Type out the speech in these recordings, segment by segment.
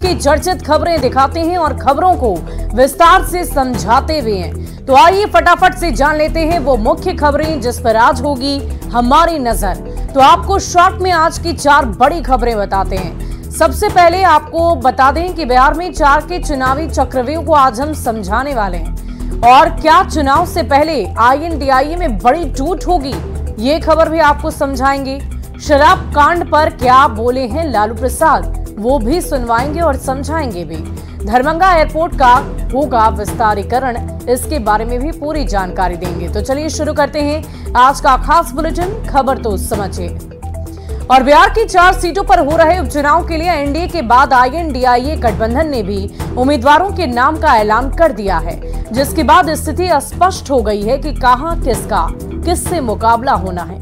की चर्चित खबरें दिखाते हैं और खबरों को विस्तार से समझाते हुए हैं। तो आइए फटाफट से जान लेते हैं वो मुख्य खबरें जिस पर आज होगी हमारी नजर। तो आपको शॉर्ट में आज की 4 बड़ी खबरें बताते हैं। सबसे पहले आपको बता दें कि बिहार में 4 के चुनावी चक्रव्यूह को आज हम समझाने वाले हैं और क्या चुनाव से पहले INDIA में बड़ी टूट होगी, ये खबर भी आपको समझाएंगे। शराब कांड पर क्या बोले हैं लालू प्रसाद, वो भी सुनवाएंगे और समझाएंगे भी। दरभंगा एयरपोर्ट का होगा विस्तारीकरण, इसके बारे में भी पूरी जानकारी देंगे। तो चलिए शुरू करते हैं आज का खास बुलेटिन। खबर तो समझिए। और बिहार की 4 सीटों पर हो रहे उपचुनाव के लिए एनडीए के बाद INDIA गठबंधन ने भी उम्मीदवारों के नाम का ऐलान कर दिया है, जिसके बाद स्थिति स्पष्ट हो गई है कि कहां किसका किससे मुकाबला होना है।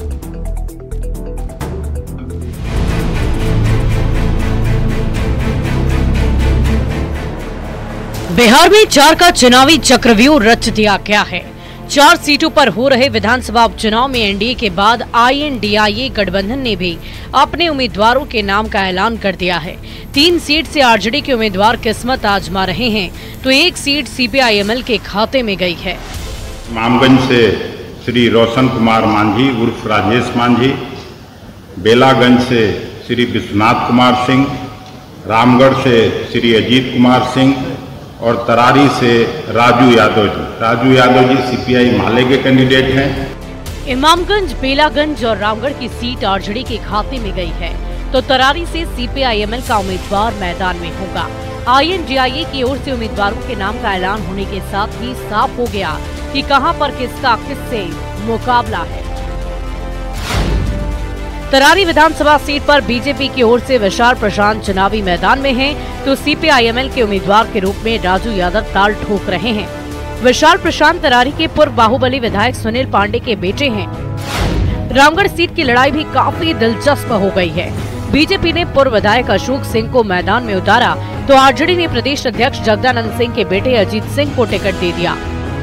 बिहार में 4 का चुनावी चक्रव्यूह रच दिया गया है। 4 सीटों पर हो रहे विधानसभा उपचुनाव में एनडीए के बाद INDIA गठबंधन ने भी अपने उम्मीदवारों के नाम का ऐलान कर दिया है। 3 सीट से आरजेडी के उम्मीदवार किस्मत आजमा रहे हैं, तो 1 सीट CPI-ML के खाते में गई है। इमामगंज से श्री रोशन कुमार मांझी उर्फ राजेश मांझी, बेलागंज से श्री विश्वनाथ कुमार सिंह, रामगढ़ से श्री अजीत कुमार सिंह और तरारी से राजू यादव जी CPI माले के कैंडिडेट हैं। इमामगंज, बेलागंज और रामगढ़ की सीट आरजेडी के खाते में गई है, तो तरारी से CPI-ML का उम्मीदवार मैदान में होगा। INDIA की ओर से उम्मीदवारों के नाम का ऐलान होने के साथ ही साफ हो गया कि कहां पर किसका किससे मुकाबला है। तरारी विधानसभा सीट पर बीजेपी की ओर से विशाल प्रशांत चुनावी मैदान में हैं, तो CPI-ML के उम्मीदवार के रूप में राजू यादव ताल ठोक रहे हैं। विशाल प्रशांत तरारी के पूर्व बाहुबली विधायक सुनील पांडे के बेटे हैं। रामगढ़ सीट की लड़ाई भी काफी दिलचस्प हो गई है। बीजेपी ने पूर्व विधायक अशोक सिंह को मैदान में उतारा, तो आरजेडी ने प्रदेश अध्यक्ष जगदानंद सिंह के बेटे अजीत सिंह को टिकट दे दिया।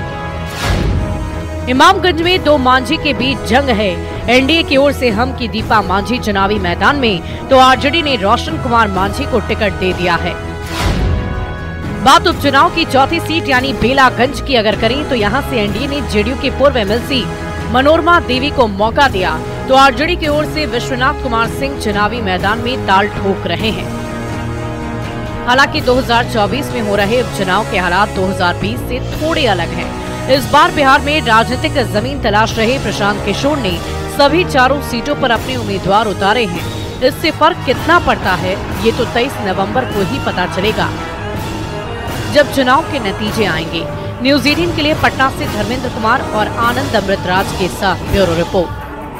इमामगंज में 2 मांझी के बीच जंग है। एनडीए की ओर से हम की दीपा मांझी चुनावी मैदान में, तो आरजेडी ने रोशन कुमार मांझी को टिकट दे दिया है। बात उपचुनाव की 4थी सीट यानी बेलागंज की अगर करें, तो यहां से एनडीए ने जेडीयू के पूर्व MLC मनोरमा देवी को मौका दिया, तो आरजेडी की ओर से विश्वनाथ कुमार सिंह चुनावी मैदान में ताल ठोक रहे हैं। हालांकि 2024 में हो रहे उपचुनाव के हालात 2020 से थोड़े अलग हैं। इस बार बिहार में राजनीतिक जमीन तलाश रहे प्रशांत किशोर ने सभी 4 सीटों पर अपने उम्मीदवार उतारे हैं। इससे फर्क कितना पड़ता है, ये तो 23 नवंबर को ही पता चलेगा, जब चुनाव के नतीजे आएंगे। न्यूज़ 18 के लिए पटना से धर्मेंद्र कुमार और आनंद अमृतराज के साथ ब्यूरो रिपोर्ट।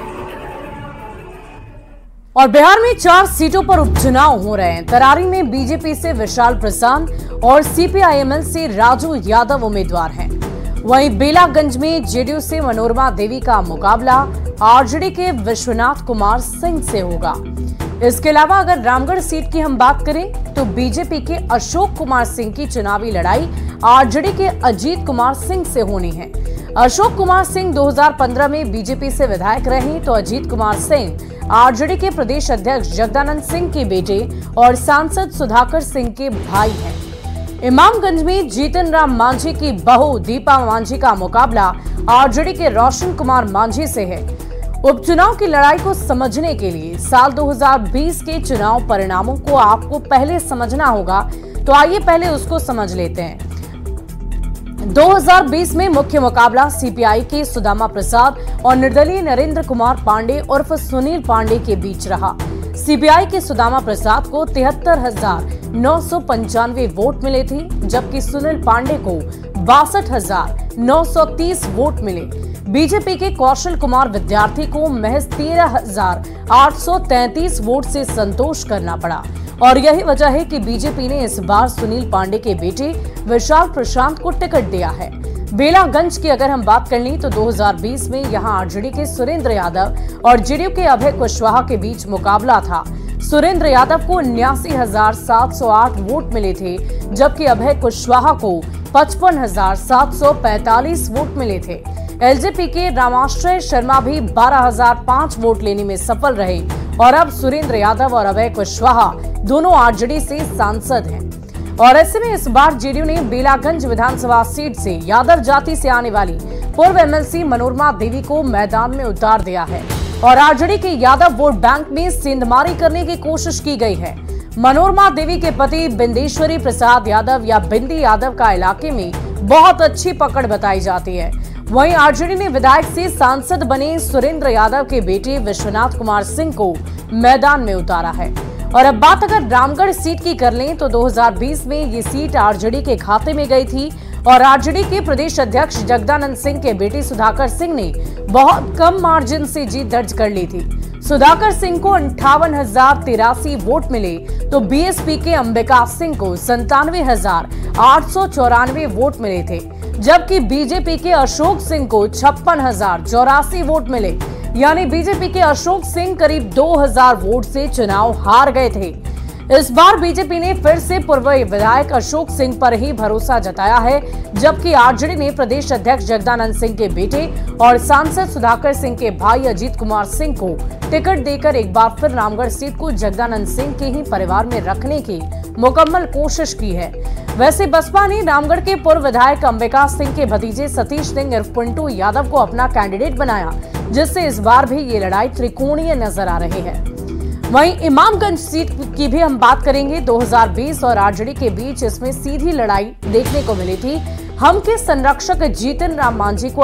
और बिहार में 4 सीटों पर उपचुनाव हो रहे हैं। तरारी में बीजेपी से विशाल प्रशांत और CPI-ML से राजू यादव उम्मीदवार हैं। वहीं बेलागंज में जेडीयू से मनोरमा देवी का मुकाबला आरजेडी के विश्वनाथ कुमार सिंह से होगा। इसके अलावा अगर रामगढ़ सीट की हम बात करें, तो बीजेपी के अशोक कुमार सिंह की चुनावी लड़ाई आरजेडी के अजीत कुमार सिंह से होनी है। अशोक कुमार सिंह 2015 में बीजेपी से विधायक रहे, तो अजीत कुमार सिंह आरजेडी के प्रदेश अध्यक्ष जगदानंद सिंह के बेटे और सांसद सुधाकर सिंह के भाई हैं। इमामगंज में जीतन राम मांझी की बहू दीपा मांझी का मुकाबला आरजेडी के रोशन कुमार मांझी से है। उपचुनाव की लड़ाई को समझने के लिए साल 2020 के चुनाव परिणामों को आपको पहले समझना होगा, तो आइए पहले उसको समझ लेते हैं। 2020 में मुख्य मुकाबला CPI के सुदामा प्रसाद और निर्दलीय नरेंद्र कुमार पांडे उर्फ सुनील पांडे के बीच रहा। CPI के सुदामा प्रसाद को 73,995 वोट मिले थे, जबकि सुनील पांडे को 62,930 वोट मिले। बीजेपी के कौशल कुमार विद्यार्थी को महज 13,833 वोट से संतोष करना पड़ा, और यही वजह है कि बीजेपी ने इस बार सुनील पांडे के बेटे विशाल प्रशांत को टिकट दिया है। बेलागंज की अगर हम बात कर लें, तो 2020 में यहां आरजेडी के सुरेंद्र यादव और जेडीयू के अभय कुशवाहा के बीच मुकाबला था। सुरेंद्र यादव को 79,708 वोट मिले थे, जबकि अभय कुशवाहा को 55,745 वोट मिले थे। एलजेपी के रामाश्रय शर्मा भी 12,005 वोट लेने में सफल रहे और अब सुरेंद्र यादव और अभय कुशवाहा दोनों आरजेडी से सांसद हैं। और ऐसे में इस बार जेडीयू ने बेलागंज विधानसभा सीट से यादव जाति से आने वाली पूर्व एमएलसी मनोरमा देवी को मैदान में उतार दिया है और आरजेडी के यादव वोट बैंक में सेंधमारी करने की कोशिश की गई है। मनोरमा देवी के पति बिंदेश्वरी प्रसाद यादव या बिंदी यादव का इलाके में बहुत अच्छी पकड़ बताई जाती है। वहीं आरजेडी ने विधायक से सांसद बने सुरेंद्र यादव के बेटे विश्वनाथ कुमार सिंह को मैदान में उतारा है। और अब बात अगर रामगढ़ सीट की कर लें तो 2020 में ये सीट आरजेडी के खाते में गई थी और आरजेडी के प्रदेश अध्यक्ष जगदानंद सिंह के बेटे सुधाकर सिंह ने बहुत कम मार्जिन से जीत दर्ज कर ली थी। सुधाकर सिंह को 58,083 वोट मिले तो बीएसपी के अंबिका सिंह को 97,894 वोट मिले थे, जबकि बीजेपी के अशोक सिंह को 56,084 वोट मिले। यानी बीजेपी के अशोक सिंह करीब 2,000 वोट से चुनाव हार गए थे। इस बार बीजेपी ने फिर से पूर्व विधायक अशोक सिंह पर ही भरोसा जताया है, जबकि आरजेडी ने प्रदेश अध्यक्ष जगदानंद सिंह के बेटे और सांसद सुधाकर सिंह के भाई अजीत कुमार सिंह को टिकट देकर एक बार फिर रामगढ़ सीट को जगदानंद सिंह के ही परिवार में रखने की मुकम्मल कोशिश की है। वैसे बसपा ने रामगढ़ के पूर्व विधायक अंबिका सिंह के भतीजे सतीश सिंह उर्फ पिंटू यादव को अपना कैंडिडेट बनाया, जिससे इस बार भी ये लड़ाई त्रिकोणीय नजर आ रही है। वहीं इमामगंज सीट की भी हम बात करेंगे। 2020 और आरजेडी के बीच इसमें सीधी लड़ाई देखने को मिली थी। हम के संरक्षक जीतन राम मांझी को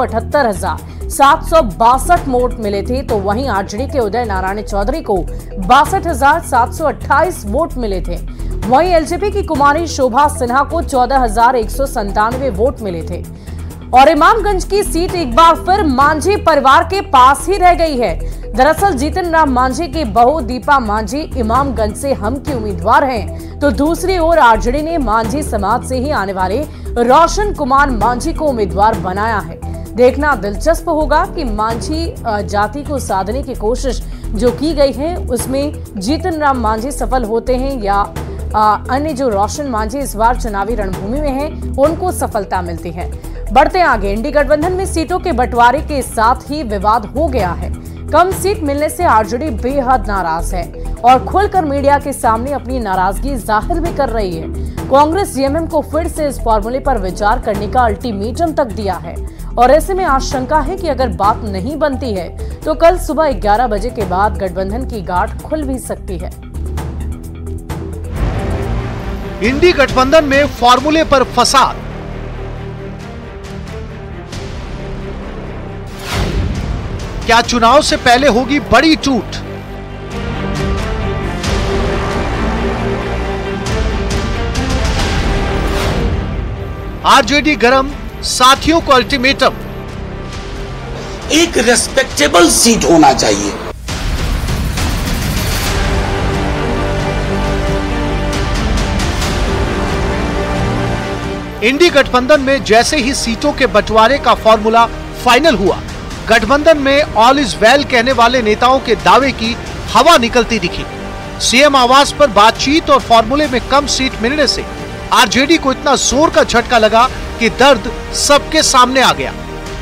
78,762 वोट मिले थे, तो वहीं आरजेडी के उदय नारायण चौधरी को 62,728 वोट मिले थे। वहीं एलजेपी की कुमारी शोभा सिन्हा को 14,197 वोट मिले थे। और इमामगंज की सीट एक बार फिर मांझी परिवार के पास ही रह गई है। दरअसल जीतन राम मांझी की बहू दीपा मांझी इमामगंज से हम की उम्मीदवार हैं, तो दूसरी ओर आरजेडी ने मांझी समाज से ही आने वाले रोशन कुमार मांझी को उम्मीदवार बनाया है। देखना दिलचस्प होगा कि मांझी जाति को साधने की कोशिश जो की गई है उसमें जीतन राम मांझी सफल होते हैं या अन्य जो रोशन मांझी इस बार चुनावी रणभूमि में हैं उनको सफलता मिलती है। बढ़ते आगे, इंडी गठबंधन में सीटों के बंटवारे के साथ ही विवाद हो गया है। कम सीट मिलने से आरजेडी बेहद नाराज है और खुलकर मीडिया के सामने अपनी नाराजगी जाहिर भी कर रही है। कांग्रेस जेएमएम को फिर से इस फॉर्मूले पर विचार करने का अल्टीमेटम तक दिया है और ऐसे में आशंका है कि अगर बात नहीं बनती है तो कल सुबह 11 बजे के बाद गठबंधन की गांठ खुल भी सकती है। इंडी गठबंधन में फॉर्मूले पर फसाद, क्या चुनाव से पहले होगी बड़ी टूट? आरजेडी गरम, साथियों को अल्टीमेटम। एक रेस्पेक्टेबल सीट होना चाहिए। इंडी गठबंधन में जैसे ही सीटों के बंटवारे का फॉर्मूला फाइनल हुआ, गठबंधन में ऑल इज वेल कहने वाले नेताओं के दावे की हवा निकलती दिखी। सीएम आवास पर बातचीत और फॉर्मूले में कम सीट मिलने से आरजेडी को इतना जोर का झटका लगा कि दर्द सबके सामने आ गया।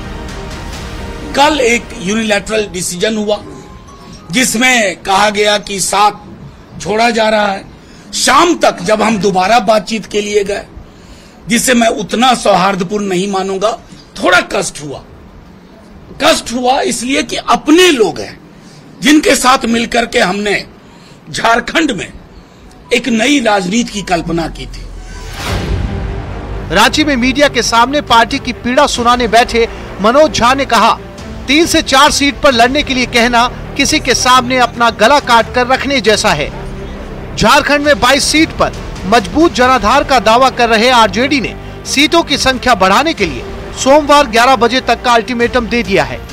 कल एक यूनिलैटरल डिसीजन हुआ जिसमें कहा गया कि साथ छोड़ा जा रहा है। शाम तक जब हम दोबारा बातचीत के लिए गए, जिसे मैं उतना सौहार्दपूर्ण नहीं मानूंगा, थोड़ा कष्ट हुआ इसलिए कि अपने लोग हैं जिनके साथ मिलकर के हमने झारखंड में एक नई राजनीति की कल्पना की थी। रांची में मीडिया के सामने पार्टी की पीड़ा सुनाने बैठे मनोज झा ने कहा, 3 से 4 सीट पर लड़ने के लिए कहना किसी के सामने अपना गला काट कर रखने जैसा है। झारखंड में 22 सीट पर मजबूत जनाधार का दावा कर रहे आरजेडी ने सीटों की संख्या बढ़ाने के लिए सोमवार 11 बजे तक का अल्टीमेटम दे दिया है।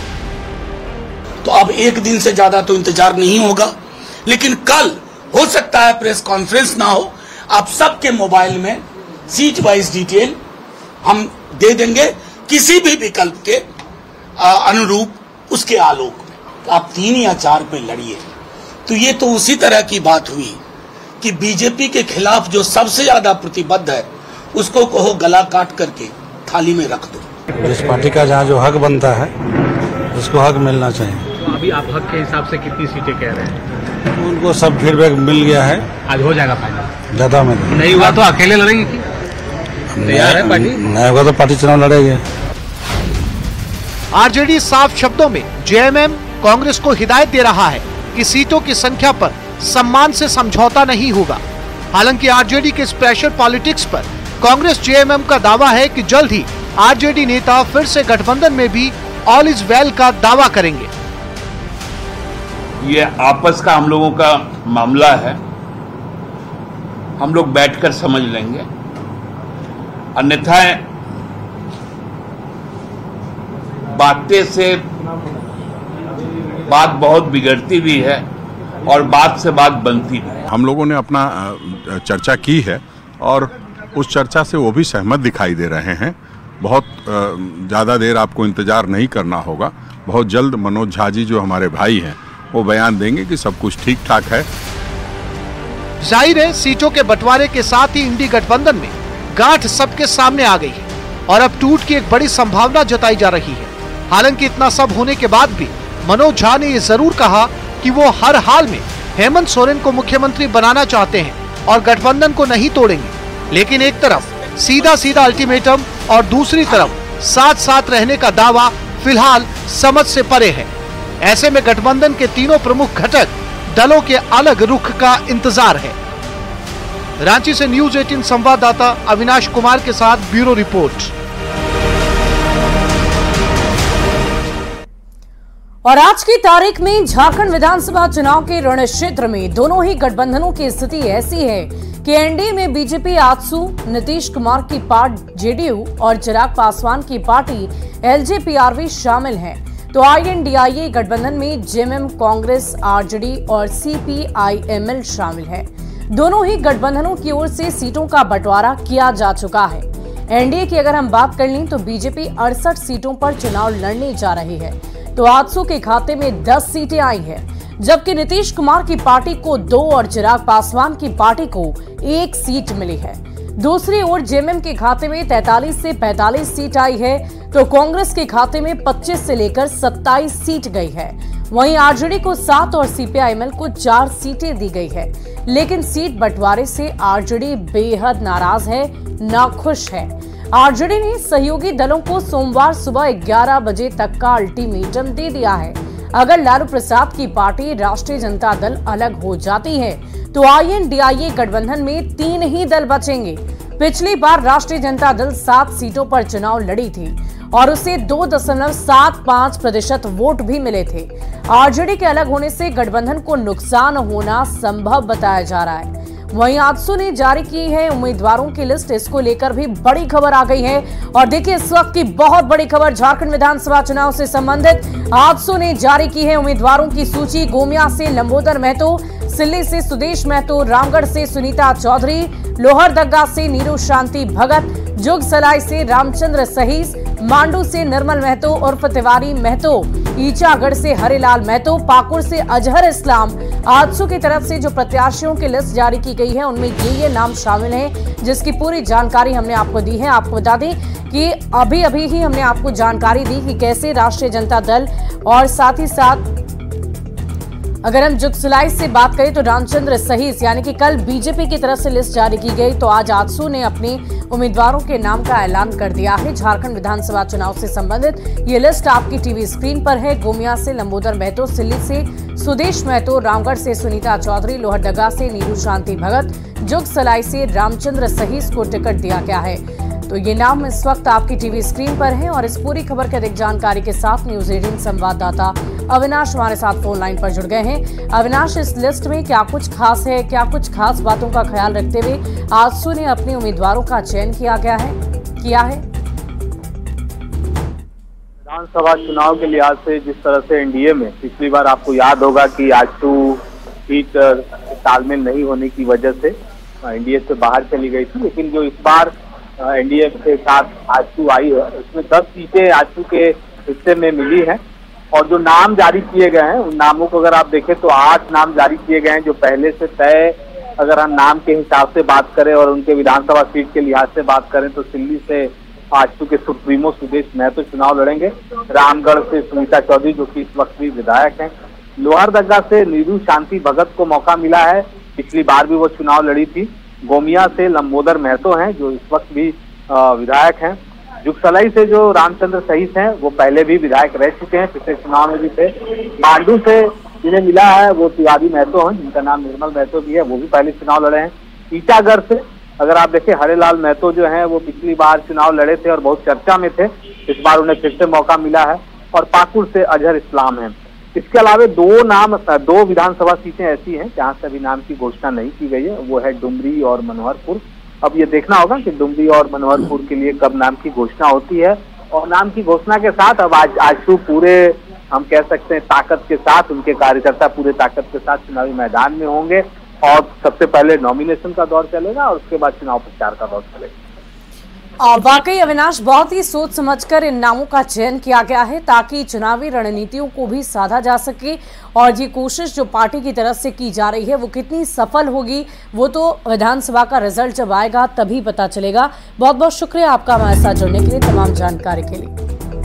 तो अब एक दिन से ज्यादा तो इंतजार नहीं होगा, लेकिन कल हो सकता है प्रेस कॉन्फ्रेंस ना हो, आप सबके मोबाइल में सीट वाइज डिटेल हम दे देंगे किसी भी विकल्प के अनुरूप, उसके आलोक में आप 3 या 4 पे लड़िए। तो ये तो उसी तरह की बात हुई कि बीजेपी के खिलाफ जो सबसे ज्यादा प्रतिबद्ध है उसको कहो गला काट करके थाली में रख दो। जिस पार्टी का जहाँ जो हक बनता है उसको हक मिलना चाहिए। तो अभी आप हक के हिसाब से कितनी सीटें कह रहे हैं? उनको सब फीडबैक मिल गया है, आज हो जाएगा फाइनल। ज्यादा में नहीं हुआ तो अकेले लड़ेंगे की तैयार है पार्टी? नहीं होगा तो पार्टी चुनाव लड़ेगी। आरजेडी साफ शब्दों में जेएमएम कांग्रेस को हिदायत दे रहा है कि सीटों की संख्या पर सम्मान से समझौता नहीं होगा। हालांकि आरजेडी के स्पेशल पॉलिटिक्स पर कांग्रेस जेएमएम का दावा है कि जल्द ही आरजेडी नेता फिर से गठबंधन में भी ऑल इज वेल का दावा करेंगे। ये आपस का हम लोगों का मामला है, हम लोग बैठकर समझ लेंगे। अन्यथा बातें से बात बहुत बिगड़ती भी है और बात से बात बनती भी है। हम लोगों ने अपना चर्चा की है और उस चर्चा से वो भी सहमत दिखाई दे रहे हैं। बहुत ज़्यादा देर आपको इंतज़ार नहीं करना होगा। बहुत जल्द मनोज झा जी जो हमारे भाई हैं वो बयान देंगे कि सब कुछ ठीक ठाक है। जाहिर है सीटों के बंटवारे के साथ ही इंडी गठबंधन में गांठ सबके सामने आ गई है और अब टूट की एक बड़ी संभावना जताई जा रही है। हालांकि इतना सब होने के बाद भी मनोज झा ने ये जरूर कहा कि वो हर हाल में हेमंत सोरेन को मुख्यमंत्री बनाना चाहते हैं और गठबंधन को नहीं तोड़ेंगे। लेकिन एक तरफ सीधा सीधा अल्टीमेटम और दूसरी तरफ साथ साथ रहने का दावा फिलहाल समझ से परे है। ऐसे में गठबंधन के तीनों प्रमुख घटक दलों के अलग रुख का इंतजार है। रांची से न्यूज़ 18 संवाददाता अविनाश कुमार के साथ ब्यूरो रिपोर्ट। और आज की तारीख में झारखंड विधानसभा चुनाव के रण क्षेत्र में दोनों ही गठबंधनों की स्थिति ऐसी है कि एनडीए में बीजेपी आजसू, नीतीश कुमार की पार्टी जेडीयू और चिराग पासवान की पार्टी एलजेपीआरवी शामिल हैं। तो आईएनडीआईए गठबंधन में जेएमएम, कांग्रेस, आरजेडी और सीपीआईएमएल शामिल है। दोनों ही गठबंधनों की ओर से सीटों का बंटवारा किया जा चुका है। एनडीए की अगर हम बात कर लें तो बीजेपी 68 सीटों पर चुनाव लड़ने जा रही है। तो आजसू के खाते में 10 सीटें आई हैं, जबकि नीतीश कुमार की पार्टी को 2 और चिराग पासवान की पार्टी को 1 सीट मिली है। दूसरी ओर जेएमएम के खाते में 43 से 45 सीट आई है, तो कांग्रेस के खाते में 25 से लेकर 27 सीट गई है। वहीं आरजेडी को 7 और सीपीआईएमएल को 4 सीटें दी गई है। लेकिन सीट बंटवारे से आरजेडी बेहद नाराज है, नाखुश है। आरजेडी ने सहयोगी दलों को सोमवार सुबह 11 बजे तक का अल्टीमेटम दे दिया है। अगर लालू प्रसाद की पार्टी राष्ट्रीय जनता दल अलग हो जाती है तो आईएनडीआईए गठबंधन में 3 ही दल बचेंगे। पिछली बार राष्ट्रीय जनता दल 7 सीटों पर चुनाव लड़ी थी और उसे 2.75% वोट भी मिले थे। आरजेडी के अलग होने से गठबंधन को नुकसान होना संभव बताया जा रहा है। वहीं आजसू ने जारी की है उम्मीदवारों की लिस्ट। इसको लेकर भी बड़ी खबर आ गई है और देखिए इस वक्त की बहुत बड़ी खबर झारखंड विधानसभा चुनाव से संबंधित। आजसू ने जारी की है उम्मीदवारों की सूची। गोमिया से लंबोदर महतो, सिल्ली से सुदेश महतो, रामगढ़ से सुनीता चौधरी, लोहरदगा से नीरू शांति भगत, जुगसलाई से रामचंद्र सहीस, मांडू से निर्मल महतो उर्फ तिवारी महतो, ईचागढ़ से हरिलाल महतो, पाकुड़ से अजहर इस्लाम। आजसू की तरफ से जो प्रत्याशियों की लिस्ट जारी की गई है उनमें ये नाम शामिल हैं, जिसकी पूरी जानकारी हमने आपको दी है। आपको बता दें कि अभी ही हमने आपको जानकारी दी कि कैसे राष्ट्रीय जनता दल और साथ ही साथ अगर हम जुगसलाई से बात करें तो रामचंद्र सहीस, यानी कि कल बीजेपी की तरफ से लिस्ट जारी की गई तो आज आजसू ने अपने उम्मीदवारों के नाम का ऐलान कर दिया है। झारखंड विधानसभा चुनाव से संबंधित ये लिस्ट आपकी टीवी स्क्रीन पर है। गोमिया से लंबोदर महतो, सिल्ली से सुदेश महतो, रामगढ़ से सुनीता चौधरी, लोहरदगा से नीरू शांति भगत, जुगसलाई से रामचंद्र सहीस को टिकट दिया गया है। तो ये नाम इस वक्त आपकी टीवी स्क्रीन पर है और इस पूरी खबर की अधिक जानकारी के साथ न्यूज़ 18 संवाददाता अविनाश हमारे साथ फोन लाइन पर जुड़ गए हैं। अविनाश, इस लिस्ट में क्या कुछ खास है, क्या कुछ खास बातों का ख्याल रखते हुए आजसू ने अपने उम्मीदवारों का चयन किया है? विधानसभा चुनाव के लिहाज से जिस तरह से एनडीए में पिछली बार आपको याद होगा कि आजसू सीट तालमेल नहीं होने की वजह से एनडीए से बाहर चली गई थी, लेकिन जो इस बार एनडीए के साथ आजसू आई है उसमें 10 सीटें आजसू के हिस्से में मिली हैं। और जो नाम जारी किए गए हैं उन नामों को अगर आप देखें तो 8 नाम जारी किए गए हैं जो पहले से तय, अगर हम नाम के हिसाब से बात करें और उनके विधानसभा सीट के लिहाज से बात करें तो सिल्ली से आजसू के सुप्रीमो सुदेश महतो चुनाव लड़ेंगे। रामगढ़ से सुनीता चौधरी जो कि इस वक्त भी विधायक हैं। लोहरदगा से नीरू शांति भगत को मौका मिला है, पिछली बार भी वो चुनाव लड़ी थी। गोमिया से लंबोदर महतो हैं जो इस वक्त भी विधायक हैं। जुगसलाई से जो रामचंद्र सहीस हैं वो पहले भी विधायक रह चुके हैं, पिछले चुनाव में भी थे। मांडू से जिन्हें मिला है वो तिवारी महतो हैं, जिनका नाम निर्मल महतो भी है, वो भी पहले चुनाव लड़े हैं। ईटागढ़ से अगर आप देखें हरेलाल महतो जो हैं वो पिछली बार चुनाव लड़े थे और बहुत चर्चा में थे, इस बार उन्हें फिर से मौका मिला है। और पाकुड़ से अजहर इस्लाम है। इसके अलावा दो विधानसभा सीटें ऐसी हैं जहां से अभी नाम की घोषणा नहीं की गई है, वो है डुमरी और मनोहरपुर। अब ये देखना होगा कि डुमरी और मनोहरपुर के लिए कब नाम की घोषणा होती है। और नाम की घोषणा के साथ अब आजसू पूरे हम कह सकते हैं ताकत के साथ, उनके कार्यकर्ता पूरे ताकत के साथ चुनावी मैदान में होंगे और सबसे पहले नॉमिनेशन का दौर चलेगा और उसके बाद चुनाव प्रचार का दौर चलेगा। वाकई अविनाश, बहुत ही सोच समझकर इन नामों का चयन किया गया है ताकि चुनावी रणनीतियों को भी साधा जा सके। और ये कोशिश जो पार्टी की तरफ से की जा रही है वो कितनी सफल होगी वो तो विधानसभा का रिजल्ट जब आएगा तभी पता चलेगा। बहुत बहुत शुक्रिया आपका हमारे साथ जुड़ने के लिए, तमाम जानकारी के लिए।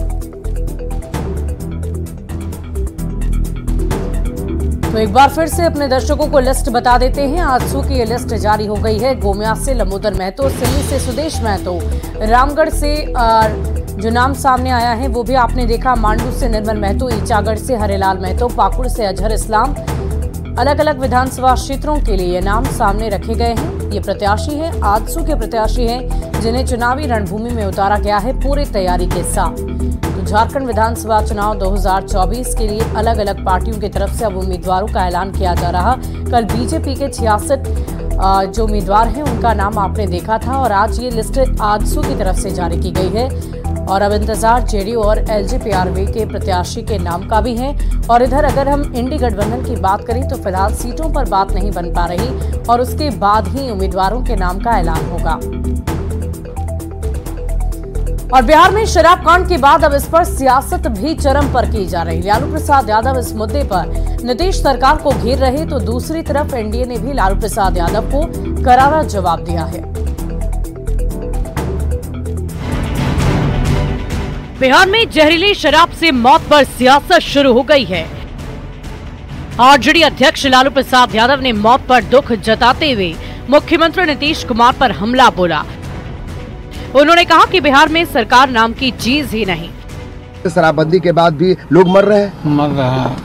तो एक बार फिर से अपने दर्शकों को लिस्ट बता देते हैं। आजसू की ये लिस्ट जारी हो गई है। गोमिया से लंबोदर महतो, सिल्ली से सुदेश महतो, रामगढ़ से जो नाम सामने आया है वो भी आपने देखा, मांडू से निर्मल महतो, ईचागढ़ से हरेलाल महतो, पाकुड़ से अजहर इस्लाम। अलग अलग विधानसभा क्षेत्रों के लिए ये नाम सामने रखे गए हैं। ये प्रत्याशी हैं, आजसू के प्रत्याशी हैं जिन्हें चुनावी रणभूमि में उतारा गया है पूरी तैयारी के साथ। झारखंड विधानसभा चुनाव 2024 के लिए अलग अलग पार्टियों की तरफ से अब उम्मीदवारों का ऐलान किया जा रहा। कल बीजेपी के 66 जो उम्मीदवार हैं उनका नाम आपने देखा था और आज ये लिस्ट आजसू की तरफ से जारी की गई है। और अब इंतजार जेडीयू और एलजेपीआरवी के प्रत्याशी के नाम का भी है। और इधर अगर हम इंडी गठबंधन की बात करें तो फिलहाल सीटों पर बात नहीं बन पा रही और उसके बाद ही उम्मीदवारों के नाम का ऐलान होगा। और बिहार में शराब कांड के बाद अब इस पर सियासत भी चरम पर की जा रही। लालू प्रसाद यादव इस मुद्दे पर नीतीश सरकार को घेर रहे तो दूसरी तरफ एनडीए ने भी लालू प्रसाद यादव को करारा जवाब दिया है। बिहार में जहरीली शराब से मौत पर सियासत शुरू हो गई है। आरजेडी अध्यक्ष लालू प्रसाद यादव ने मौत पर दुख जताते हुए मुख्यमंत्री नीतीश कुमार पर हमला बोला। उन्होंने कहा कि बिहार में सरकार नाम की चीज ही नहीं। शराबबंदी के बाद भी लोग मर रहे हैं,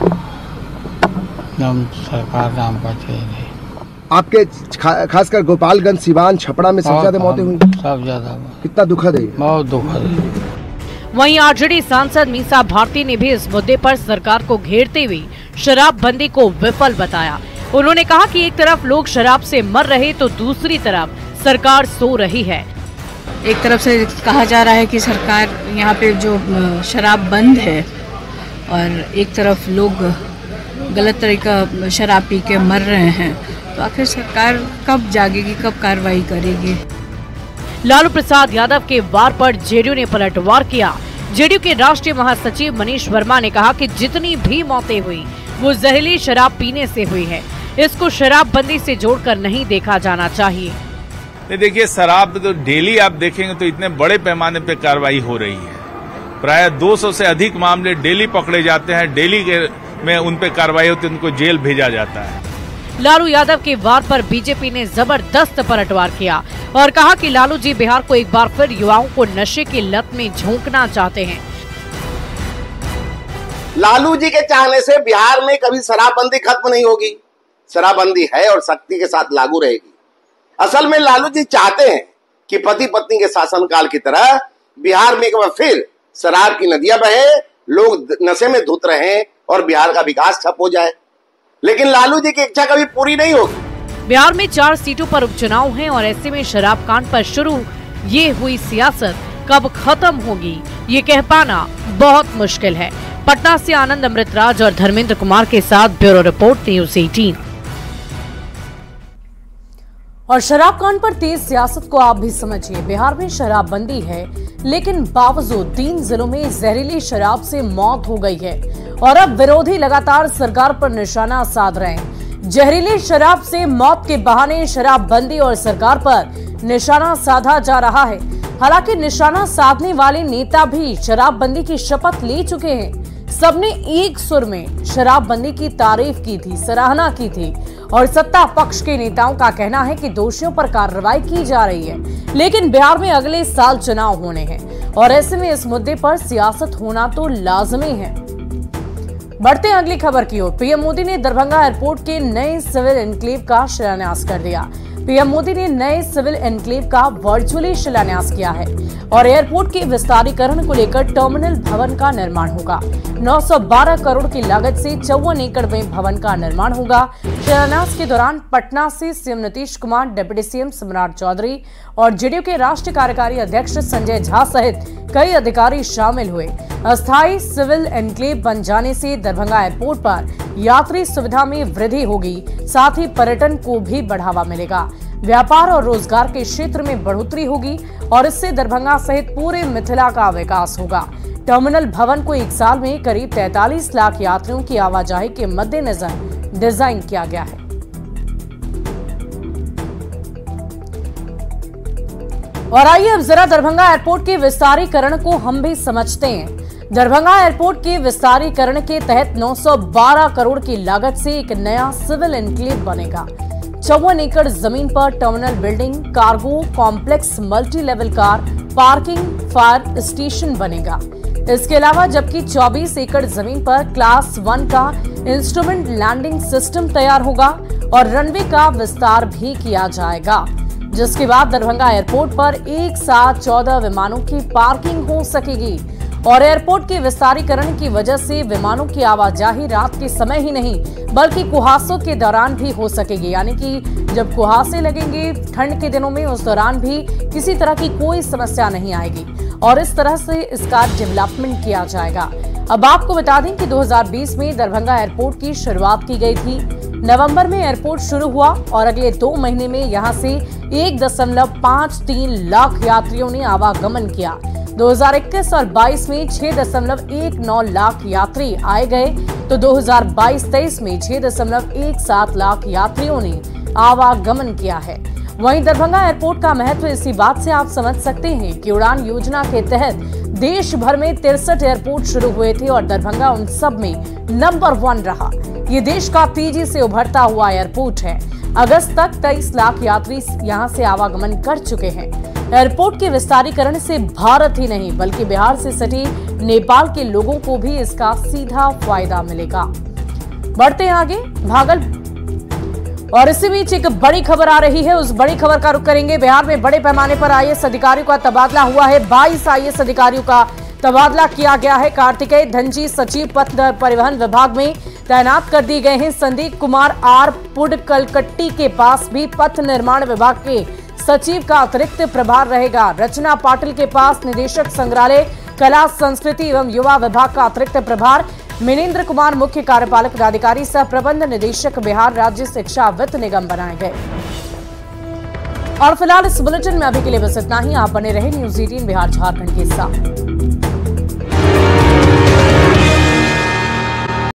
सरकार नाम का चीज नहीं। आपके खासकर गोपालगंज, सिवान, छपरा में सबसे ज्यादा मौतें हुई। सब ज्यादा। कितना दुखद है, बहुत दुखद है। वहीं आरजेडी सांसद मीसा भारती ने भी इस मुद्दे पर सरकार को घेरते हुए शराबबंदी को विफल बताया। उन्होंने कहा कि एक तरफ लोग शराब से मर रहे तो दूसरी तरफ सरकार सो रही है। एक तरफ से कहा जा रहा है कि सरकार यहाँ पे जो शराब बंद है और एक तरफ लोग गलत तरीका शराब पी के मर रहे हैं, तो आखिर सरकार कब जागेगी, कब कार्रवाई करेगी। लालू प्रसाद यादव के वार पर जेडीयू ने पलटवार किया। जेडीयू के राष्ट्रीय महासचिव मनीष वर्मा ने कहा कि जितनी भी मौतें हुई वो जहरीली शराब पीने से हुई है, इसको शराबबंदी से जोड़कर नहीं देखा जाना चाहिए। देखिए, शराब तो डेली आप देखेंगे तो इतने बड़े पैमाने पे कार्रवाई हो रही है। प्राय 200 से अधिक मामले डेली पकड़े जाते हैं, डेली में उन पे कार्रवाई होती है, उनको जेल भेजा जाता है। लालू यादव के वार पर बीजेपी ने जबरदस्त पलटवार किया और कहा कि लालू जी बिहार को एक बार फिर युवाओं को नशे की लत में झोंकना चाहते हैं। लालू जी के चाहने से बिहार में कभी शराबबंदी खत्म नहीं होगी। शराबबंदी है और सख्ती के साथ लागू रहेगी। असल में लालू जी चाहते हैं कि पति पत्नी के शासनकाल की तरह बिहार में एक बार फिर शराब की नदियां बहे, लोग नशे में धुत रहें और बिहार का विकास ठप हो जाए। लेकिन लालू जी की इच्छा कभी पूरी नहीं होगी। बिहार में 4 सीटों पर उपचुनाव हैं और ऐसे में शराब कांड पर शुरू ये हुई सियासत कब खत्म होगी ये कह पाना बहुत मुश्किल है। पटना से आनंद अमृतराज और धर्मेंद्र कुमार के साथ ब्यूरो रिपोर्ट, न्यूज़ 18। और शराब कांड पर तेज सियासत को आप भी समझिए। बिहार में शराबबंदी है लेकिन बावजूद 3 जिलों में जहरीली शराब से मौत हो गई है और अब विरोधी लगातार सरकार पर निशाना साध रहे हैं। जहरीली शराब से मौत के बहाने शराबबंदी और सरकार पर निशाना साधा जा रहा है। हालांकि निशाना साधने वाले नेता भी शराबबंदी की शपथ ले चुके हैं। सबने एक सुर में शराबबंदी की तारीफ की थी, सराहना की थी और सत्ता पक्ष के नेताओं का कहना है कि दोषियों पर कार्रवाई की जा रही है। लेकिन बिहार में अगले साल चुनाव होने हैं और ऐसे में इस मुद्दे पर सियासत होना तो लाजमी है। बढ़ते हैं अगली खबर की ओर। पीएम मोदी ने दरभंगा एयरपोर्ट के नए सिविल एन्क्लेव का शिलान्यास कर दिया। पीएम मोदी ने नए सिविल एन्क्लेव का वर्चुअली शिलान्यास किया है और एयरपोर्ट के विस्तारीकरण को लेकर टर्मिनल भवन का निर्माण होगा। 912 करोड़ की लागत से 54 एकड़ में भवन का निर्माण होगा। शिलान्यास के दौरान पटना से CM Nitish Kumar, deputy CM Samrat Chaudhary और जेडीयू के राष्ट्रीय कार्यकारी अध्यक्ष संजय झा सहित कई अधिकारी शामिल हुए। अस्थायी सिविल एन्क्लेव बन जाने से दरभंगा एयरपोर्ट पर यात्री सुविधा में वृद्धि होगी, साथ ही पर्यटन को भी बढ़ावा मिलेगा। व्यापार और रोजगार के क्षेत्र में बढ़ोतरी होगी और इससे दरभंगा सहित पूरे मिथिला का विकास होगा। टर्मिनल भवन को एक साल में करीब 43 लाख यात्रियों की आवाजाही के मद्देनजर डिजाइन किया गया है। और आइए अब जरा दरभंगा एयरपोर्ट के विस्तारीकरण को हम भी समझते हैं। दरभंगा एयरपोर्ट के विस्तारीकरण के तहत 912 करोड़ की लागत से एक नया सिविल एन्क्लेव बनेगा। 54 एकड़ जमीन पर terminal building, cargo complex, multi level car parking, fire station बनेगा। इसके अलावा जबकि 24 एकड़ जमीन पर क्लास 1 का इंस्ट्रूमेंट लैंडिंग सिस्टम तैयार होगा और रनवे का विस्तार भी किया जाएगा, जिसके बाद दरभंगा एयरपोर्ट पर एक साथ 14 विमानों की पार्किंग हो सकेगी। और एयरपोर्ट के विस्तारीकरण की वजह से विमानों की आवाजाही रात के समय ही नहीं बल्कि कुहासों के दौरान भी हो सकेगी, यानी कि जब कुहासे लगेंगे ठंड के दिनों में उस दौरान भी किसी तरह की कोई समस्या नहीं आएगी और इस तरह से इसका डेवलपमेंट किया जाएगा। अब आपको बता दें कि 2020 में दरभंगा एयरपोर्ट की शुरुआत की गई थी। नवंबर में एयरपोर्ट शुरू हुआ और अगले 2 महीने में यहां से 1.53 लाख यात्रियों ने आवागमन किया। 2021 और 22 में 6.19 लाख यात्री आए गए तो 2022-23 में 6.17 लाख यात्रियों ने आवागमन किया है। वहीं दरभंगा एयरपोर्ट का महत्व इसी बात से आप समझ सकते हैं कि उड़ान योजना के तहत देश भर में 63 एयरपोर्ट शुरू हुए थे और दरभंगा उन सब में नंबर 1 रहा। ये देश का तेजी से उभरता हुआ एयरपोर्ट है। अगस्त तक 23 लाख यात्री यहां से आवागमन कर चुके हैं। एयरपोर्ट के विस्तारीकरण से भारत ही नहीं बल्कि बिहार से सटे नेपाल के लोगों को भी इसका सीधा फायदा मिलेगा। बढ़ते हैं आगे भागलपुर और इसी बीच एक बड़ी खबर आ रही है, उस बड़ी खबर का रुख करेंगे। बिहार में बड़े पैमाने पर आईएएस अधिकारियों का तबादला हुआ है। 22 आईएएस अधिकारियों का तबादला किया गया है। कार्तिकेय धनजी सचिव पथ परिवहन विभाग में तैनात कर दिए गए हैं। संदीप कुमार आर पुडकलकट्टी के पास भी पथ निर्माण विभाग के सचिव का अतिरिक्त प्रभार रहेगा। रचना पाटिल के पास निदेशक संग्रहालय, कला, संस्कृति एवं युवा विभाग का अतिरिक्त प्रभार। मिनेंद्र कुमार मुख्य कार्यपालक पदाधिकारी सह प्रबंध निदेशक बिहार राज्य शिक्षा वित्त निगम बनाए गए। और फिलहाल इस बुलेटिन में अभी के लिए बस इतना ही। आप बने रहे न्यूज़ 18 बिहार झारखंड के साथ।